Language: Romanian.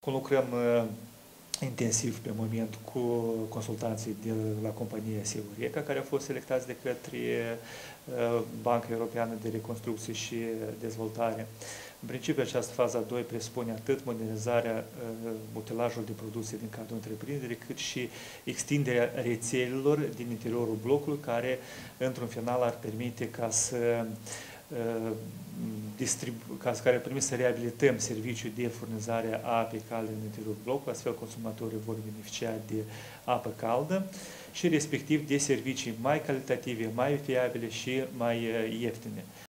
Conlucrăm intensiv pe moment cu consultanții de la compania Seureca, care au fost selectați de către Banca Europeană de Reconstrucție și Dezvoltare. În principiu, această fază a 2 presupune atât modernizarea utilajului de producție din cadrul întreprinderii, cât și extinderea rețelelor din interiorul blocului, care, într-un final, ar permite ca care permit să reabilităm serviciul de furnizare a apei calde în interiorul blocului, astfel consumatorii vor beneficia de apă caldă și respectiv de servicii mai calitative, mai fiabile și mai ieftine.